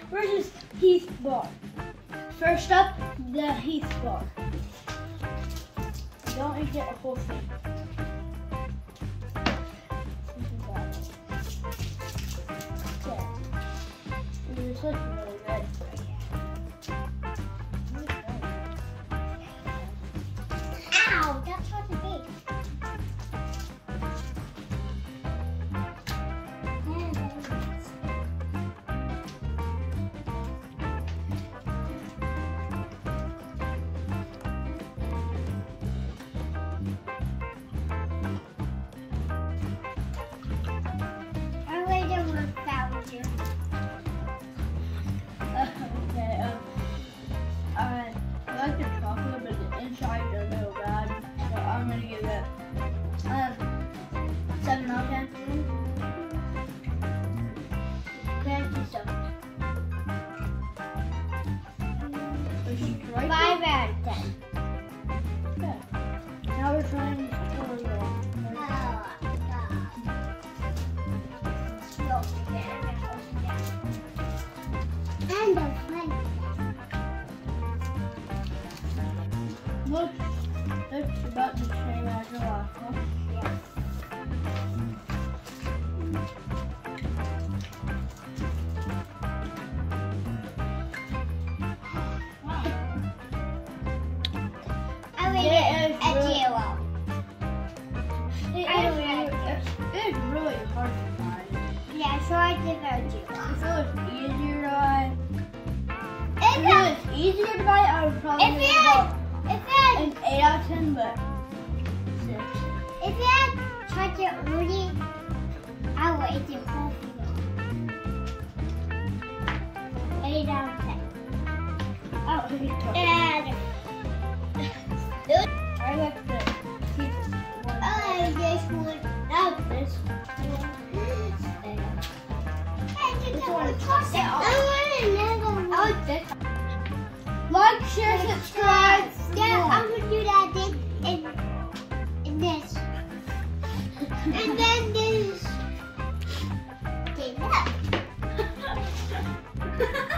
versus HEATH BAR. First up, the HEATH BAR. You don't need to get a whole thing. Okay. This looks really good. Ow, that's hard to be. Okay, I like the chocolate, but the insides are a little bad, so I'm gonna give it 7 out of 10. Fancy stuff. Right 5 out of 10. Okay. Now we're trying for And the fun. looks about the same as the last one. Yeah. I rate it a 0. It's really hard to find. Yeah, so I give it a 0. If it was easier to buy, if it was easier to buy, I would probably give it an 8 out of 10, but 6. If you had tried it already, I would eat the whole thing. 8 out of 10. I don't think it's tough. And I like the keep one. this one. Now this. Like, share, subscribe. Yeah, I'm gonna do that in this. And then this. Okay, look.